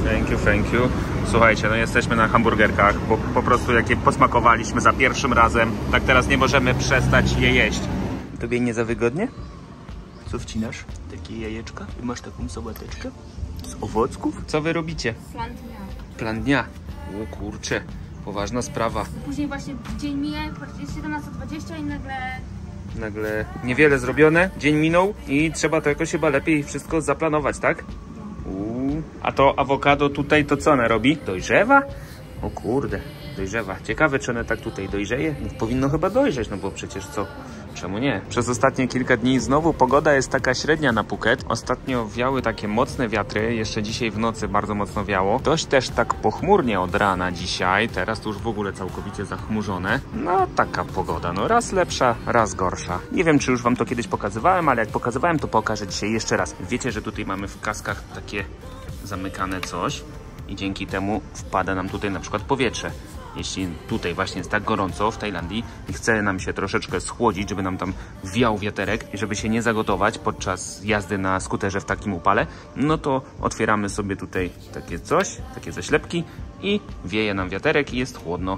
Thank you. Słuchajcie, no jesteśmy na hamburgerkach, bo po prostu jak je posmakowaliśmy za pierwszym razem, tak teraz nie możemy przestać je jeść. Tobie nie za wygodnie? Co wcinasz? Takie jajeczka? I masz taką sałateczkę? Z owocków? Co wy robicie? Plan dnia. Plan dnia. O kurczę, poważna sprawa. Później właśnie dzień mija, jest 17:20 i nagle niewiele zrobione, dzień minął i trzeba to jakoś chyba lepiej wszystko zaplanować, tak? A to awokado tutaj to co ona robi? Dojrzewa? O kurde, dojrzewa. Ciekawe, czy one tak tutaj dojrzeje? No, powinno chyba dojrzeć, no bo przecież co? Czemu nie? Przez ostatnie kilka dni znowu pogoda jest taka średnia na Phuket. Ostatnio wiały takie mocne wiatry, jeszcze dzisiaj w nocy bardzo mocno wiało. Dość też tak pochmurnie od rana dzisiaj, teraz to już w ogóle całkowicie zachmurzone. No taka pogoda, no raz lepsza, raz gorsza. Nie wiem, czy już wam to kiedyś pokazywałem, ale jak pokazywałem, to pokażę dzisiaj jeszcze raz. Wiecie, że tutaj mamy w kaskach takie zamykane coś i dzięki temu wpada nam tutaj na przykład powietrze. Jeśli tutaj właśnie jest tak gorąco w Tajlandii i chce nam się troszeczkę schłodzić, żeby nam tam wiał wiaterek i żeby się nie zagotować podczas jazdy na skuterze w takim upale, no to otwieramy sobie tutaj takie coś, takie zaślepki i wieje nam wiaterek i jest chłodno.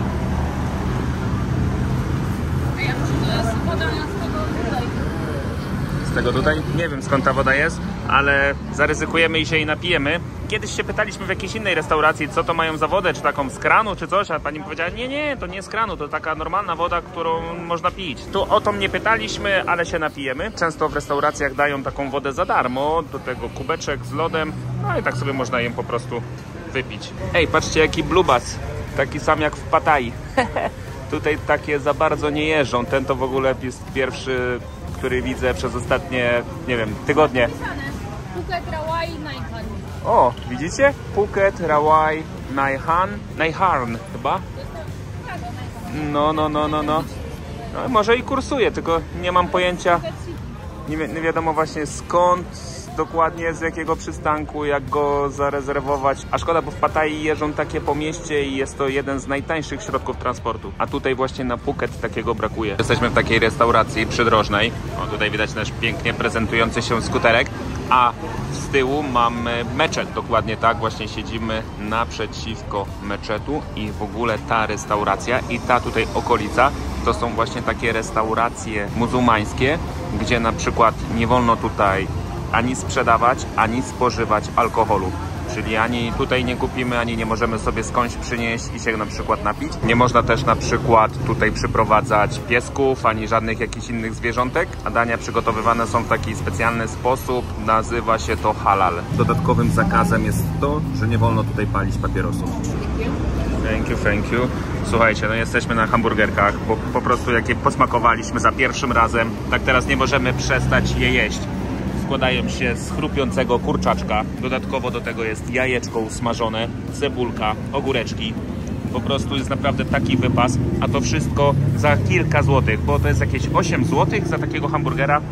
Z tego tutaj? Nie wiem, skąd ta woda jest, ale zaryzykujemy i się jej napijemy. Kiedyś się pytaliśmy w jakiejś innej restauracji, co to mają za wodę, czy taką z kranu, czy coś, a pani powiedziała, nie, to nie z kranu, to taka normalna woda, którą można pić. Tu o to mnie pytaliśmy, ale się napijemy. Często w restauracjach dają taką wodę za darmo, do tego kubeczek z lodem, no i tak sobie można ją po prostu wypić. Ej, patrzcie jaki blubas, taki sam jak w Pattaya. Tutaj takie za bardzo nie jeżdżą, ten to w ogóle jest pierwszy, który widzę przez ostatnie, nie wiem, tygodnie. Phuket, Rawai, Naihan. O, widzicie? Phuket, Rawai, Naiharn chyba? No. No, może i kursuje, tylko nie mam pojęcia, nie wiadomo właśnie skąd dokładnie, z jakiego przystanku, jak go zarezerwować. A szkoda, bo w Pattai jeżdżą takie po mieście i jest to jeden z najtańszych środków transportu. A tutaj właśnie na Phuket takiego brakuje. Jesteśmy w takiej restauracji przydrożnej. O, tutaj widać nasz pięknie prezentujący się skuterek. A z tyłu mamy meczet, dokładnie tak, właśnie siedzimy naprzeciwko meczetu i w ogóle ta restauracja i ta tutaj okolica to są właśnie takie restauracje muzułmańskie, gdzie na przykład nie wolno tutaj ani sprzedawać, ani spożywać alkoholu. Czyli ani tutaj nie kupimy, ani nie możemy sobie skądś przynieść i się na przykład napić. Nie można też na przykład tutaj przyprowadzać piesków, ani żadnych jakichś innych zwierzątek. A dania przygotowywane są w taki specjalny sposób, nazywa się to halal. Dodatkowym zakazem jest to, że nie wolno tutaj palić papierosów. Thank you. Słuchajcie, no jesteśmy na hamburgerkach, bo po prostu jak je posmakowaliśmy za pierwszym razem, tak teraz nie możemy przestać je jeść. Składają się z chrupiącego kurczaczka. Dodatkowo do tego jest jajeczko usmażone, cebulka, ogóreczki. Po prostu jest naprawdę taki wypas, a to wszystko za kilka złotych, bo to jest jakieś 8 złotych za takiego hamburgera.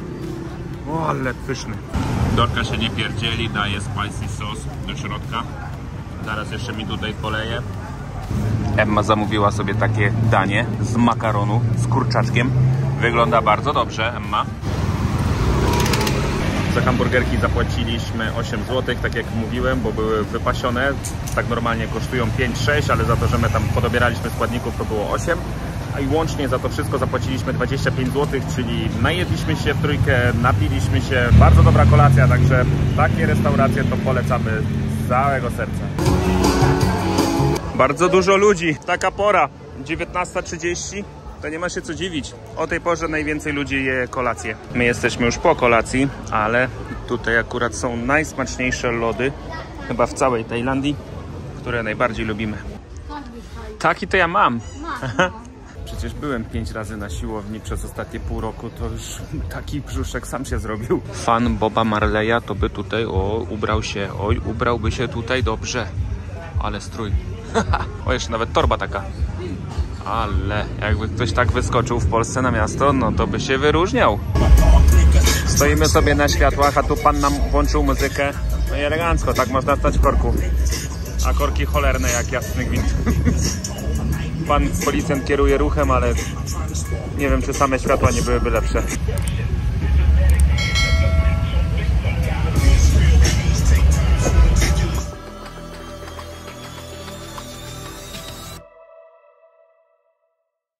O, ale pyszny. Dorka się nie pierdzieli, daje spicy sos do środka. Zaraz jeszcze mi tutaj poleje. Emma zamówiła sobie takie danie z makaronu z kurczaczkiem. Wygląda bardzo dobrze, Emma. Za hamburgerki zapłaciliśmy 8 zł, tak jak mówiłem, bo były wypasione. Tak normalnie kosztują 5-6, ale za to, że my tam podobieraliśmy składników, to było 8. A i łącznie za to wszystko zapłaciliśmy 25 zł, czyli najedliśmy się w trójkę, napiliśmy się. Bardzo dobra kolacja, także takie restauracje to polecamy z całego serca. Bardzo dużo ludzi, taka pora, 19:30. To nie ma się co dziwić. O tej porze najwięcej ludzi je kolację. My jesteśmy już po kolacji, ale tutaj akurat są najsmaczniejsze lody chyba w całej Tajlandii, które najbardziej lubimy. Taki to ja mam. Przecież byłem 5 razy na siłowni przez ostatnie pół roku, to już taki brzuszek sam się zrobił. Fan Boba Marleya to by tutaj, ubrał się, ubrałby się tutaj dobrze. Ale strój. O, jeszcze nawet torba taka. Ale jakby ktoś tak wyskoczył w Polsce na miasto, no to by się wyróżniał. Stoimy sobie na światłach, a tu pan nam włączył muzykę. No i elegancko, tak można stać w korku. A korki cholerne jak jasny gwint. Pan policjant kieruje ruchem, ale nie wiem, czy same światła nie byłyby lepsze.